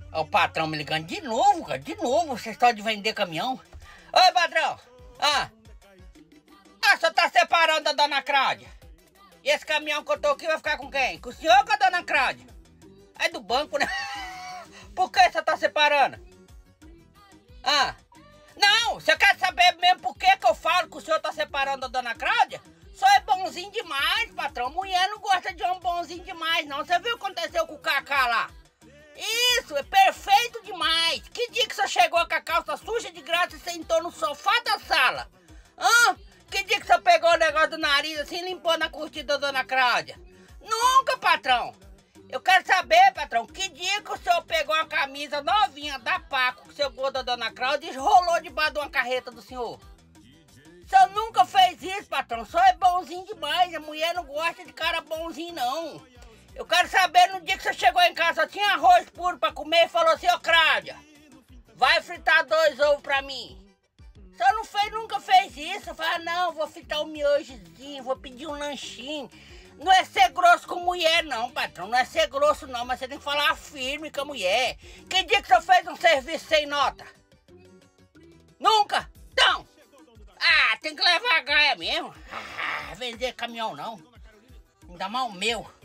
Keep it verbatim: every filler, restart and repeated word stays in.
Ó, o patrão me ligando de novo, cara, de novo, vocês estão de vender caminhão. Oi, patrão. Ah, ah, você tá separando da dona Cláudia? E esse caminhão que eu tô aqui vai ficar com quem? Com o senhor ou com a dona Cláudia? É do banco, né? Por que você tá separando? Ah, não, você quer saber mesmo por que que eu falo que o senhor tá separando da dona Cláudia? Só é bonzinho demais, patrão. Mulher não gosta de homem bonzinho demais, não. Você viu o que aconteceu com o Cacá lá? Isso, é perfeito demais. Que dia que você chegou com a calça suja de graça e sentou no sofá da sala? Hã? Que dia que você pegou o negócio do nariz assim e limpou na curtida da dona Cláudia? Nunca, patrão. Eu quero saber, patrão, que dia que o senhor pegou a camisa novinha da Paco que o senhor gordo da dona Cláudia e rolou debaixo de uma carreta do senhor? O senhor nunca fez isso, patrão. O senhor é bonzinho demais. A mulher não gosta de cara bonzinho, não. Eu quero saber no dia que você chegou em casa, só tinha arroz puro pra comer e falou assim, ô Cláudia, vai fritar dois ovos pra mim. O senhor não fez, nunca fez isso. Fala, não, vou fritar um miojozinho, vou pedir um lanchinho. Não é ser grosso com mulher, não, patrão. Não é ser grosso, não, mas você tem que falar firme com a mulher. Que dia que você fez um serviço sem nota? Nunca? Então... Ah, tem que levar a gaia mesmo. Ah, vender caminhão não. Ainda mais o meu.